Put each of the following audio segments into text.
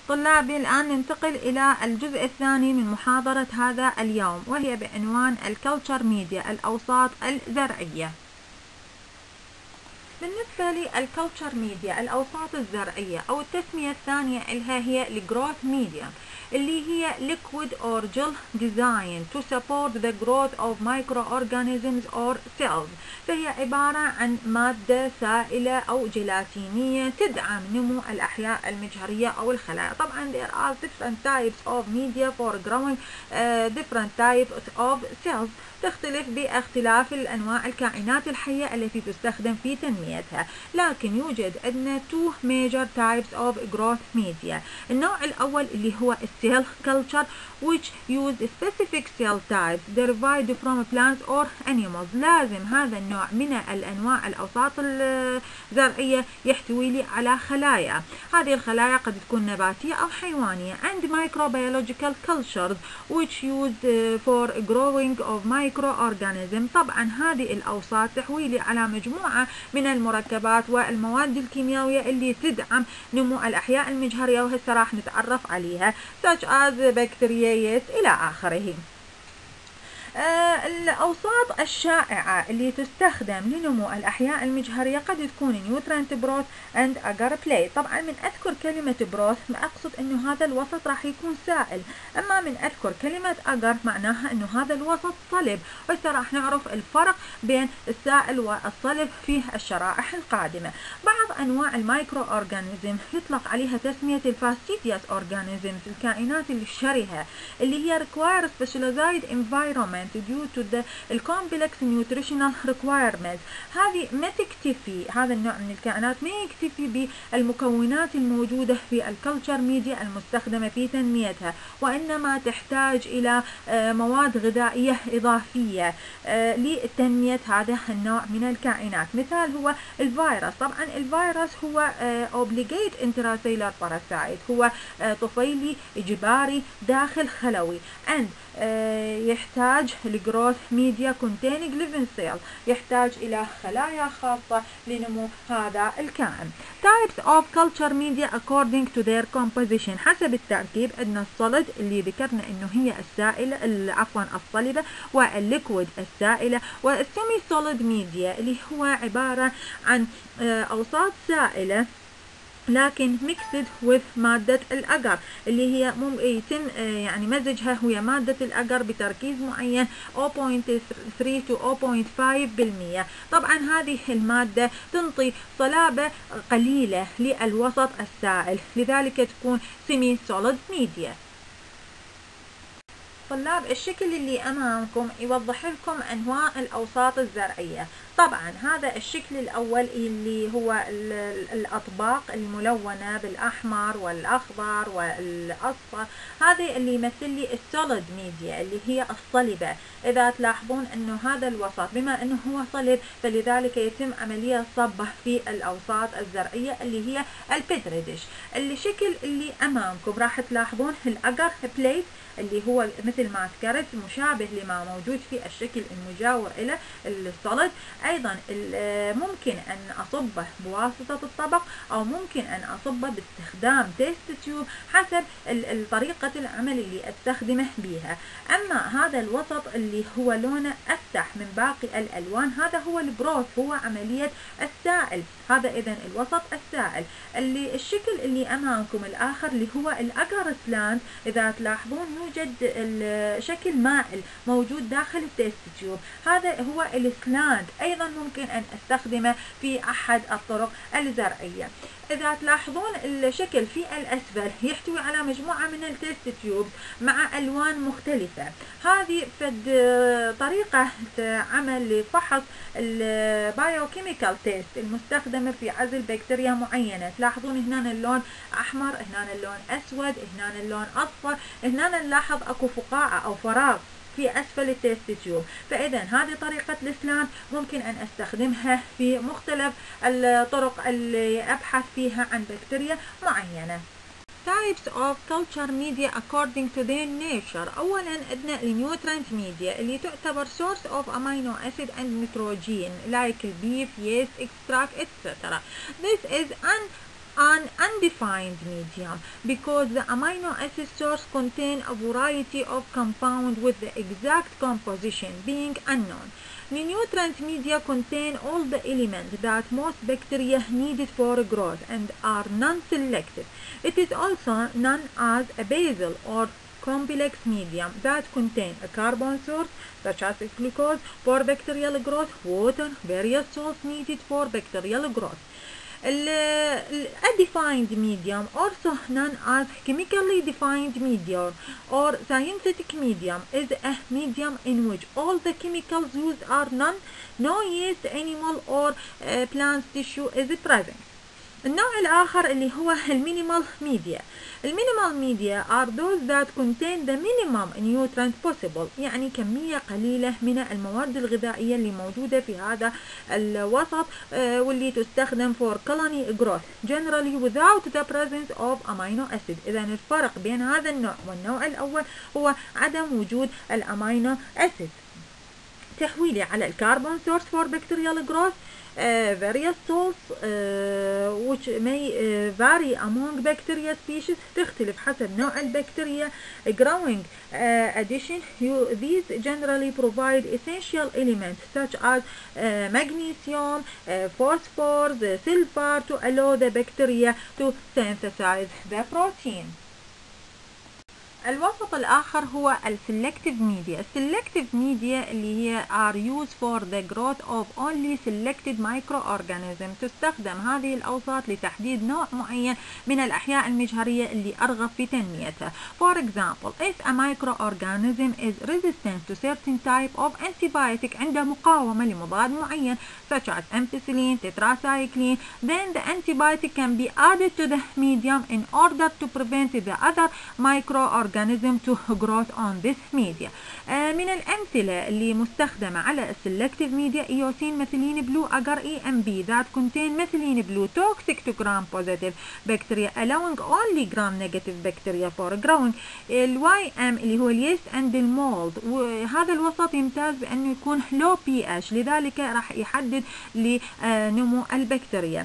طلابي الآن ننتقل إلى الجزء الثاني من محاضرة هذا اليوم، وهي بعنوان الكلتشر ميديا، الأوساط الزرعية. بالنسبة للكلتشر ميديا، الأوساط الزرعية أو التسمية الثانية لها هي الجروث ميديا، اللي هي liquid or gel designed to support the growth of microorganisms or cells. فهي عبارة عن مادة سائلة أو جيلاتينية تدعم نمو الأحياء المجهرية أو الخلايا. طبعا there are different types of media for growing different types of cells. تختلف باختلاف الأنواع الكائنات الحية التي تستخدم في تنميتها، لكن يوجد عندنا two major types of growth media. النوع الأول اللي هو cell culture which use specific cell types derived from plants or animals. لازم هذا النوع من الأنواع الأوساط الزرعية يحتوي لي على خلايا. هذه الخلايا قد تكون نباتية أو حيوانية. and microbiological cultures which used for growing of microorganisms. طبعا هذه الأوساط تحوي لي على مجموعة من المركبات والمواد الكيميائية اللي تدعم نمو الأحياء المجهرية، وهسه راح نتعرف عليها such as bacteria إلى آخره. الأوساط الشائعة اللي تستخدم لنمو الأحياء المجهرية قد تكون نيوترنت بروث and agar plate. طبعا من أذكر كلمة بروث أقصد أنه هذا الوسط راح يكون سائل، أما من أذكر كلمة agar معناها أنه هذا الوسط صلب، وهسه راح نعرف الفرق بين السائل والصلب في الشرائح القادمة. بعض أنواع المايكرو أورجانيزم يطلق عليها تسمية الفاستيديوس أورجانيزمز، الكائنات الشرهة اللي هي require specialized environment due to the complex nutritional requirements. هذه ما تكتفي، هذا النوع من الكائنات ما يكتفي بالمكونات الموجودة في الكلتشر ميديا المستخدمة في تنميتها، وإنما تحتاج إلى مواد غذائية إضافية لتنمية هذا النوع من الكائنات. مثال هو الفيروس. طبعا الفيروس هو obligate intracellular parasite، هو طفيلي إجباري داخل خلوي، and يحتاج الجروث ميديا containing living cell، يحتاج إلى خلايا خاصة لنمو هذا الكائن. types of culture media according to their composition، حسب التركيب عندنا الصلد اللي ذكرنا انه هي السائلة، عفوا الصلبة، والليكويد السائلة، والسيمي سوليد ميديا اللي هو عبارة عن أوساط سائلة لكن mixed with مادة الأجر اللي هي يتم يعني مزجها ويا مادة الأجر بتركيز معين 0.3 to 0.5%. طبعا هذه المادة تنطي صلابة قليلة للوسط السائل، لذلك تكون semi solid media. طلاب الشكل اللي أمامكم يوضح لكم أنواع الأوساط الزرعية. طبعا هذا الشكل الأول اللي هو الأطباق الملونة بالأحمر والأخضر والأصفر، هذه اللي يمثل لي السوليد ميديا اللي هي الصلبة. إذا تلاحظون أنه هذا الوسط بما أنه هو صلب فلذلك يتم عملية صبه في الأوساط الزرعية اللي هي البتريدش. الشكل اللي أمامكم راح تلاحظون الأجر بليت اللي هو مثل ما ذكرت مشابه لما موجود في الشكل المجاور إلى الصلد. أيضا ممكن أن أصبه بواسطة الطبق، أو ممكن أن أصبه باستخدام تيست تيوب حسب طريقة العمل اللي أستخدمه بها. أما هذا الوسط اللي هو لونه أفتح من باقي الألوان هذا هو البروث، هو عملية السائل. هذا إذن الوسط السائل. الشكل اللي أمامكم الآخر اللي هو الأجر سلاند، إذا تلاحظون يوجد شكل مائل موجود داخل التيست تيوب، هذا هو السلاند. أيضا ممكن أن أستخدمه في أحد الطرق الزرعية. إذا تلاحظون الشكل في الأسفل يحتوي على مجموعة من التيست تيوب مع ألوان مختلفة. هذه فد طريقة عمل لفحص البايوكيميكال تيست المستخدمة في عزل بكتيريا معينة. تلاحظون هنا اللون أحمر، هنا اللون أسود، هنا اللون أصفر، هنا نلاحظ أكو فقاعة أو فراغ في أسفل التيست تيوب. فإذا هذه طريقة السلاند ممكن أن أستخدمها في مختلف الطرق اللي أبحث فيها عن بكتيريا معينة. Types of culture media according to their nature. أولا عندنا النيوترنت media اللي تعتبر source of amino acid and nitrogen like beef, yeast extract etc. This is an undefined medium because the amino acid source contain a variety of compounds with the exact composition being unknown. The nutrient media contain all the elements that most bacteria needed for growth and are non-selective. It is also known as a basal or complex medium that contain a carbon source such as glucose for bacterial growth, water, various salts needed for bacterial growth. A defined medium, also known as chemically defined medium or synthetic medium, is a medium in which all the chemicals used are none, no yeast, animal or plant tissue is present. النوع الآخر اللي هو المينيمال ميديا. المينيمال ميديا are those that contain the minimum nutrient possible، يعني كمية قليلة من المواد الغذائية اللي موجودة في هذا الوسط واللي تستخدم for colony growth generally without the presence of amino acid. إذا الفرق بين هذا النوع والنوع الأول هو عدم وجود الأمينو أسيد. تحويلي على الكربون source for bacterial growth. Various salts which may vary among bacteria species، تختلف حسب نوع البكتيريا. Growing addition these generally provide essential elements such as magnesium, phosphorus, sulfur to allow the bacteria to synthesize the protein. الوسط الآخر هو السلكتيف ميديا. السلكتيف ميديا اللي هي are used for the growth of only selected microorganisms. تستخدم هذه الأوساط لتحديد نوع معين من الأحياء المجهرية اللي أرغب في تنميتها. For example, if a microorganism is resistant to certain type of antibiotic، عنده مقاومة لمضاد معين such as ampicillin, tetracycline, then the antibiotic can be added to the medium in order to prevent the other microorganism to grow on this media. من الأمثلة اللي مستخدمة على السلكتيف ميديا إيوسين ميثيلين بلو أجر EMB that contain methylene blue toxic to gram positive bacteria allowing only gram negative bacteria for growing. YM اللي هو اليست and المولد، وهذا الوسط يمتاز بأنه يكون low pH لذلك راح يحدد لنمو البكتيريا.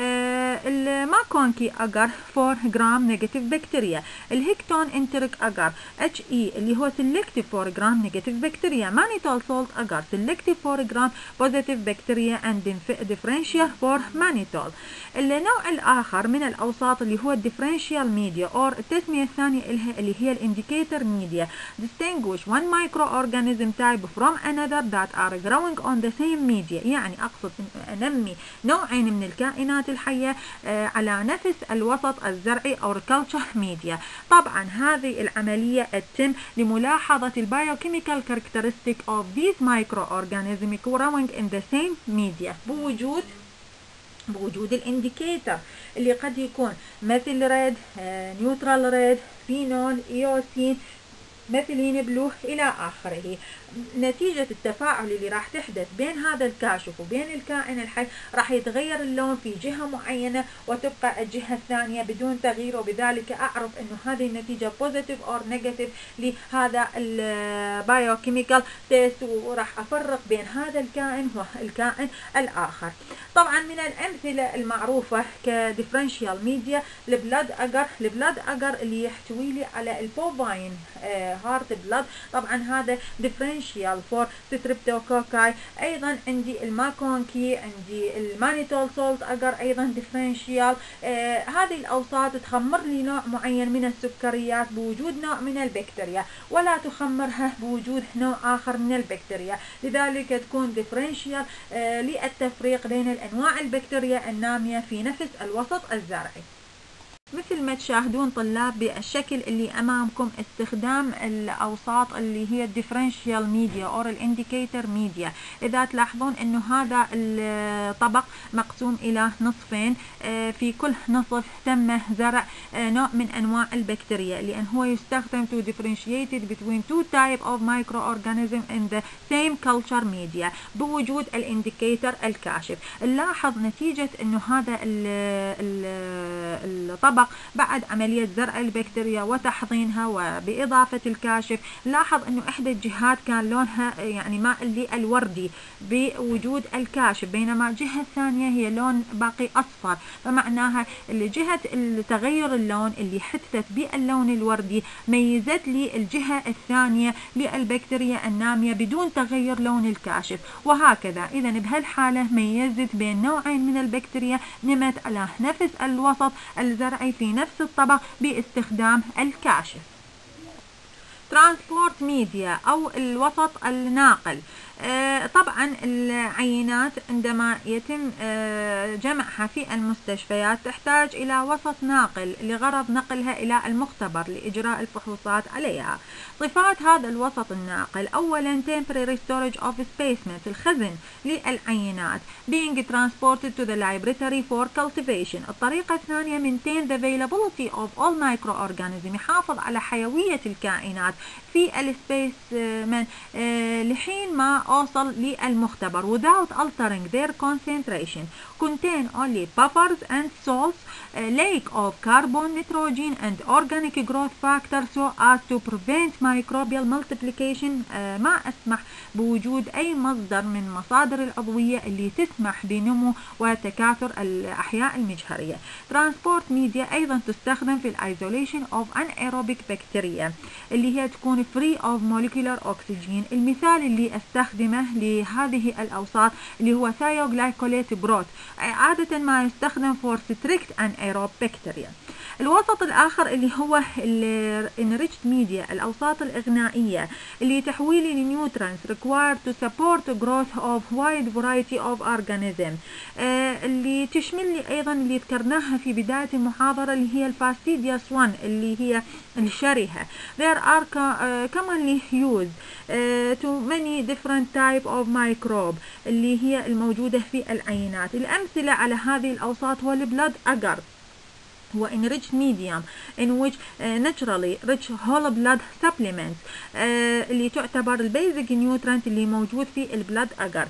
الماكونكي أجر 4 جرام نيجاتيف بكتيريا. الهيكتون انتريك أجر HE اللي هو سيلكتيف 4 جرام نيجاتيف بكتيريا. مانيتول سولت أجر سيلكتيف 4 جرام بوزيتيف بكتيريا and differential for مانيتول. النوع الآخر من الأوساط اللي هو الديفرنشيال ميديا أو التسمية الثانية اللي هي الانديكيتور ميديا. distinguish one microorganism type from another that are growing on the same media، يعني أقصد أنمي نوعين من الكائنات الحية على نفس الوسط الزرعي أو الكالتشر ميديا. طبعا هذه العملية تتم لملاحظة البايوكيميكال characteristic of these microorganisms growing in the same media بوجود الانديكيتور اللي قد يكون مثل ريد، نيوترال ريد، فينول، ايوسين، ميثيلين بلو إلى آخره. نتيجة التفاعل اللي راح تحدث بين هذا الكاشف وبين الكائن الحي راح يتغير اللون في جهة معينة وتبقى الجهة الثانية بدون تغيير، وبذلك أعرف أنه هذه النتيجة بوزيتيف أو نيجاتيف لهذا البايوكيميكال تيست، وراح أفرق بين هذا الكائن والكائن الآخر. طبعا من الأمثلة المعروفة كديفرنشيال ميديا البلاد أجر اللي يحتوي لي على البوفاين هارت بلاد. طبعا هذا ديفرنشيال فور ستريبتوكوكاي. ايضا عندي الماكونكي، عندي المانيتول سولت اجر ايضا ديفرنشيال. هذه الاوساط تخمر لي نوع معين من السكريات بوجود نوع من البكتيريا، ولا تخمرها بوجود نوع اخر من البكتيريا، لذلك تكون ديفرنشيال للتفريق بين الانواع البكتيريا النامية في نفس الوسط الزرعي. مثل ما تشاهدون طلاب بالشكل اللي امامكم استخدام الاوساط اللي هي الديفرنشيال ميديا او الانديكيتور ميديا. اذا تلاحظون انه هذا الطبق مقسوم الى نصفين، في كل نصف تم زرع نوع من انواع البكتيريا، لان هو يستخدم to differentiate between two type of microorganism in the same culture media بوجود الانديكيتور الكاشف. نلاحظ نتيجة انه هذا الطبق الطبق بعد عملية زرع البكتيريا وتحضينها وبإضافة الكاشف. لاحظ أنه إحدى الجهات كان لونها يعني ماء اللي الوردي بوجود الكاشف، بينما الجهة الثانية هي لون باقي أصفر، فمعناها جهة تغير اللون اللي حدثت باللون الوردي ميزت لي الجهة الثانية للبكتيريا النامية بدون تغير لون الكاشف، وهكذا. إذا بهالحالة ميزت بين نوعين من البكتيريا نمت على نفس الوسط الزرعي في نفس الطبق باستخدام الكاشف. ترانسبورت ميديا أو الوسط الناقل. طبعا العينات عندما يتم جمعها في المستشفيات تحتاج إلى وسط ناقل لغرض نقلها إلى المختبر لإجراء الفحوصات عليها. صفات هذا الوسط الناقل: أولا temporary storage of specimens، الخزن للعينات، being transported to the laboratory for cultivation. الطريقة الثانية maintain the availability of all microorganisms، يحافظ على حيوية الكائنات في السبيسمن لحين ما أوصل للمختبر without altering their concentration. contain only buffers and salts, lake of carbon, nitrogen and organic growth factor so as to prevent microbial multiplication. ما أسمح بوجود أي مصدر من مصادر العضوية اللي تسمح بنمو وتكاثر الأحياء المجهرية. transport media أيضا تستخدم في isolation of anaerobic bacteria اللي هي تكون free of molecular oxygen. المثال اللي استخدمه لهذه الأوساط اللي هو thioglycolate broth، عادة ما يستخدم for strict anaerobic bacteria. الوسط الآخر اللي هو enriched media، الأوساط الإغنائية اللي تحويل النيوترينز required to support the growth of wide variety of organisms، اللي تشمل لي أيضا اللي ذكرناها في بداية المحاضرة اللي هي الفاستيدياس 1 اللي هي الشرهة. There are commonly used to many different type of microbe اللي هي الموجودة في العينات. الأمثلة على هذه الأوساط هو البلاد أجر، هو enriched medium in which naturally rich whole blood supplements اللي تعتبر البيزك نيوترنت اللي موجود في البلاد أجر.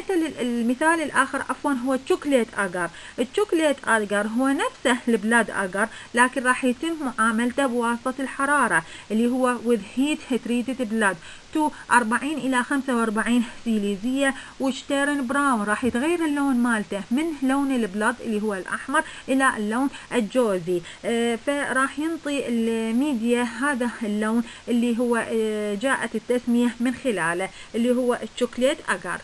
المثال الآخر هو الشوكليت أجر. الشوكليت أجر هو نفسه البلاد أجر لكن راح يتم معاملته بواسطة الحرارة اللي هو with heat treated blood to 40 إلى 45 سيليزية وشتيرن براون. راح يتغير اللون مالته من لون البلاد اللي هو الأحمر إلى اللون الجوزي، فراح ينطي الميديا هذا اللون اللي هو جاءت التسمية من خلاله اللي هو الشوكليت أجر.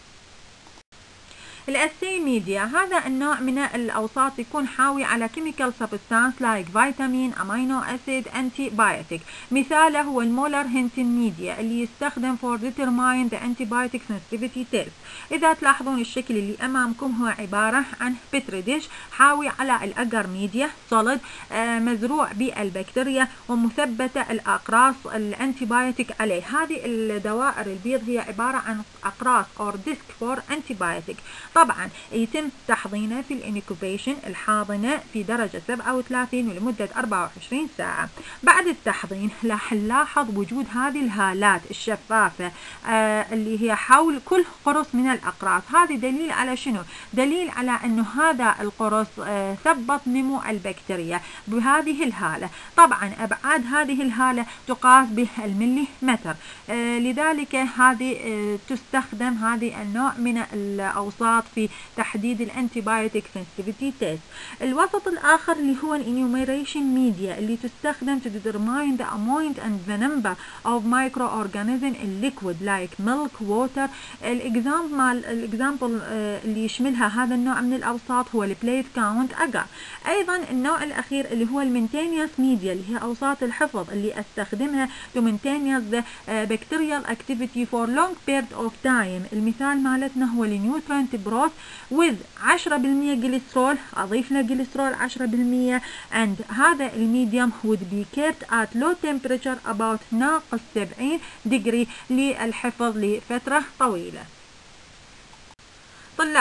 الأسي ميديا هذا النوع من الأوساط يكون حاوي على chemical substance like vitamin, amino acid, antibiotic. مثاله هو المولر هنسن ميديا اللي يستخدم for determine the antibiotic sensitivity test. إذا تلاحظون الشكل اللي أمامكم هو عبارة عن بتري ديش حاوي على الأجر ميديا solid مزروع بالبكتيريا ومثبتة الأقراص الانتيبيوتيك عليه. هذه الدوائر البيض هي عبارة عن أقراص or disc for antibiotic. طبعا يتم تحضينه في الانكوبيشن الحاضنة في درجة 37 ولمدة 24 ساعة. بعد التحضين راح نلاحظ وجود هذه الهالات الشفافة اللي هي حول كل قرص من الأقراص. هذه دليل على شنو؟ دليل على أنه هذا القرص ثبت نمو البكتيريا بهذه الهالة. طبعا أبعاد هذه الهالة تقاس بالمليمتر، لذلك هذه تستخدم هذه النوع من الأوساط في تحديد الانتيبيوتيك سنسيتيفيتي تيست. الوسط الآخر اللي هو الانيوميريشن ميديا اللي تستخدم to determine the amount and the number of microorganisms in liquid like milk, water. الإكزامبل اللي يشملها هذا النوع من الأوساط هو البليت كاونت أجر. أيضا النوع الأخير اللي هو المينتينيوس ميديا اللي هي أوساط الحفظ اللي أستخدمها to maintain the bacterial activity for long period of time. المثال مالتنا هو النيوترينت بروث with 10% جليسرول، أضيف له جليسرول 10%، and هذا الميديوم would be kept at low temperature about ناقص 70 ديجري للحفظ لفترة طويلة. طلاب،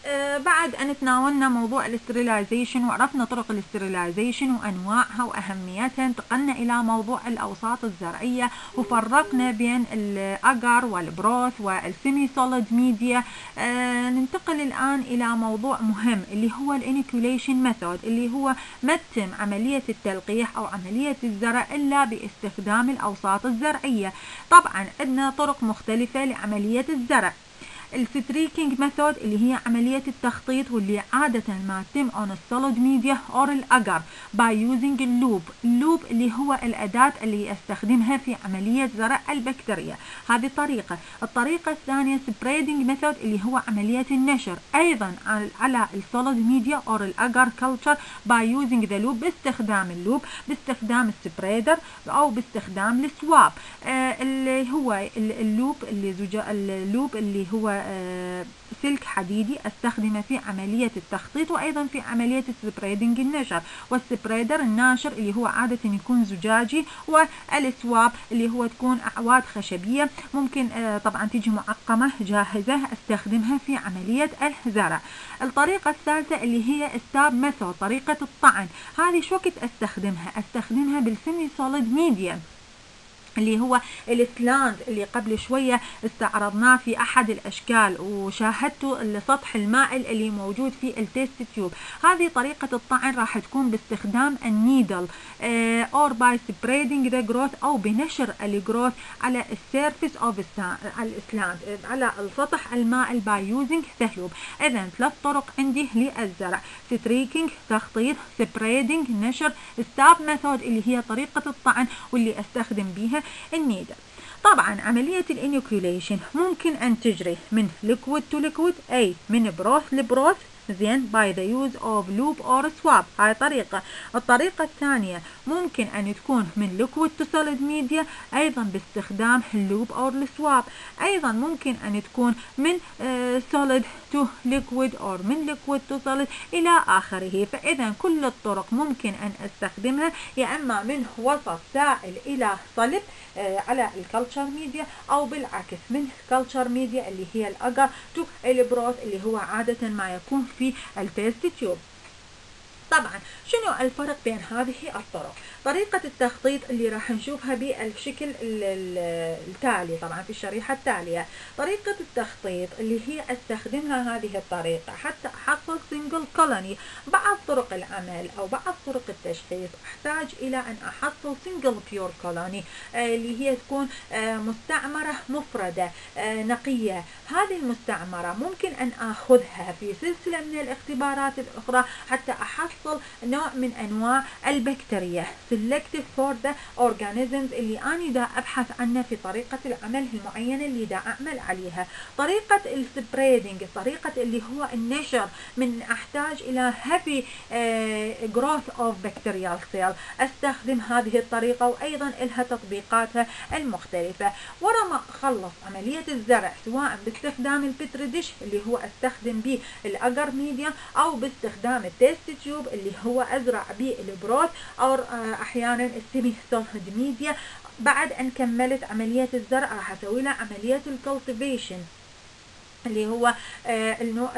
بعد أن تناولنا موضوع الاستريلايزيشن وعرفنا طرق الاستريلايزيشن وأنواعها وأهميتها، انتقلنا إلى موضوع الأوساط الزرعية وفرقنا بين الأجر والبروث والسيمي سوليد ميديا. ننتقل الآن إلى موضوع مهم اللي هو الانيكوليشن ميثود، اللي هو ما تتم عملية التلقيح أو عملية الزرع إلا باستخدام الأوساط الزرعية. طبعا عندنا طرق مختلفة لعملية الزرع. الستريكينج ميثود اللي هي عملية التخطيط، واللي عادة ما تتم on a solid media or الأجر by using اللوب اللي هو الأداة اللي استخدمها في عملية زرع البكتيريا. هذه الطريقة الثانية spreading method اللي هو عملية النشر أيضا على السوليد ميديا or الأجر كلتشر by using the loop، باستخدام السبريدر أو باستخدام السواب. اللي هو اللوب اللي هو سلك حديدي استخدمه في عملية التخطيط وأيضا في عملية السبريدنج النشر، والسبريدر الناشر اللي هو عادة يكون زجاجي، والسواب اللي هو تكون أعواد خشبية ممكن طبعا تيجي معقمة جاهزة استخدمها في عملية الزرع. الطريقة الثالثة اللي هي ستاب ميثود، طريقة الطعن. هذه شو وقت استخدمها بالسيمي سوليد ميديا اللي هو السلاند اللي قبل شوية استعرضناه في أحد الأشكال وشاهدته السطح المائل اللي موجود في التيست تيوب. هذه طريقة الطعن راح تكون باستخدام النيدل or by spreading the growth أو بنشر الجروث على السيرفيس of السلاند على السطح المائل by using the loop. إذن 3 طرق عندي للزرع: ستريكينج تخطيط، سبريدنج نشر، ستاب ميثود اللي هي طريقة الطعن واللي استخدم بيها النيدل. طبعا عملية الانيكوليشن ممكن أن تجري من liquid to liquid، أي من بروث لبروث، زين by the use of loop or swab. هاي طريقة. الطريقة الثانية ممكن أن تكون من liquid to solid media أيضا باستخدام اللوب أو السواب. أيضا ممكن أن تكون من solid to liquid or من liquid to solid إلى آخره. فإذا كل الطرق ممكن أن استخدمها يا إما من وسط سائل إلى صلب على الكلتشر ميديا، أو بالعكس من كلتشر ميديا اللي هي الأجر تو البروث اللي هو عادة ما يكون في التيست تيوب. طبعا شنو الفرق بين هذه الطرق؟ طريقة التخطيط اللي راح نشوفها بالشكل التالي طبعا في الشريحة التالية. طريقة التخطيط اللي هي استخدمها هذه الطريقة حتى أحصل سنجل كولوني. بعض طرق العمل أو بعض طرق التشخيص أحتاج إلى أن أحصل سنجل بيور كولوني اللي هي تكون مستعمرة مفردة نقية. هذه المستعمرة ممكن أن أخذها في سلسلة من الاختبارات الأخرى حتى أحصل نوع من أنواع البكتيريا selective for the organisms اللي أنا دا أبحث عنها في طريقة العمل المعينة اللي دا أعمل عليها. طريقة السبريدنج، طريقة اللي هو النشر، من أحتاج إلى heavy growth of bacterial cell أستخدم هذه الطريقة، وأيضا لها تطبيقاتها المختلفة. ورا ما أخلص عملية الزرع سواء باستخدام البتري ديش اللي هو أستخدم به الأجر ميديا، أو باستخدام التيست تيوب اللي هو أزرع به البروث، أو أحيانا السيمي سوليد ميديا. بعد أن كملت عملية الزرع راح أسوي لها عملية الكولتيفيشن اللي هو النوع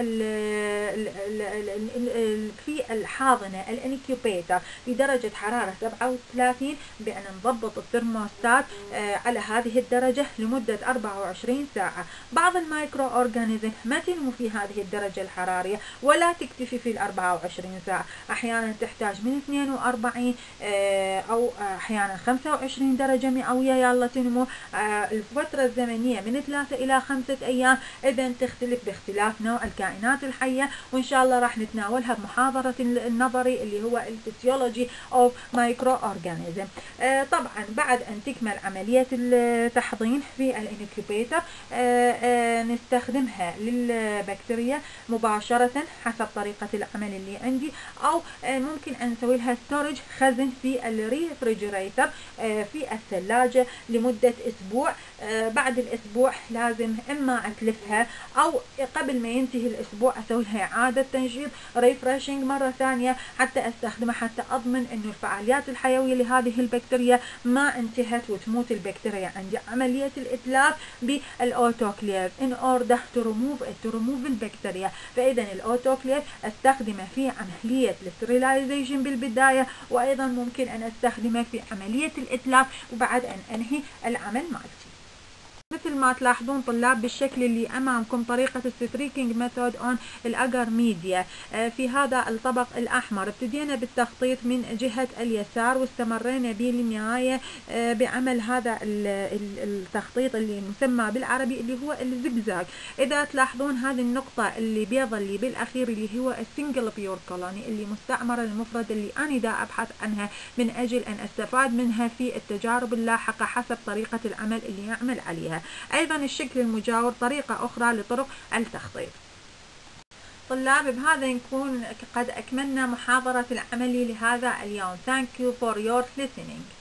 في الحاضنة الانكيوبيتر بدرجة حرارة 37 بأن نضبط الترموستات على هذه الدرجة لمدة 24 ساعة. بعض المايكرو أورجانيزم ما تنمو في هذه الدرجة الحرارية ولا تكتفي في 24 ساعة، أحيانا تحتاج من 42 أو أحيانا 25 درجة مئوية يلا تنمو. الفترة الزمنية من 3 إلى 5 أيام، إذا تختلف باختلاف نوع الكائنات الحية، وإن شاء الله راح نتناولها بمحاضرة النظري اللي هو الفسيولوجي أوف مايكرو أورجانيزم. طبعا بعد أن تكمل عملية التحضين في الانكيوبيتر نستخدمها للبكتيريا مباشرة حسب طريقة العمل اللي عندي، أو ممكن أن نسوي لها ستورج خزن في الريفريجريتر في الثلاجة لمدة أسبوع. بعد الأسبوع لازم إما أتلفها أو قبل ما ينتهي الأسبوع أسوي لها إعادة تنشيط ريفرشنج مرة ثانية حتى أستخدمها، حتى أضمن إنه الفعاليات الحيوية لهذه البكتيريا ما انتهت وتموت البكتيريا. عندي عملية الإتلاف بالأوتوكليف in order to remove البكتيريا. فإذا الأوتوكليف أستخدمه في عملية الستريلايزيشن بالبداية، وأيضا ممكن أن أستخدمه في عملية الإتلاف وبعد أن أنهي العمل مالتي. مثل ما تلاحظون طلاب بالشكل اللي أمامكم طريقة الستريكينج ميثود اون الأجر ميديا. في هذا الطبق الأحمر ابتدينا بالتخطيط من جهة اليسار واستمرينا به للنهاية بعمل هذا التخطيط اللي مسمى بالعربي اللي هو الزجزاج. إذا تلاحظون هذه النقطة اللي بيضة اللي بالأخير اللي هو السنجل بيور كولوني اللي مستعمرة المفرد اللي أنا دا أبحث عنها من أجل أن أستفاد منها في التجارب اللاحقة حسب طريقة العمل اللي يعمل عليها. أيضا الشكل المجاور طريقة أخرى لطرق التخطيط. طلاب بهذا نكون قد أكملنا محاضرة العملي لهذا اليوم. Thank you for your listening.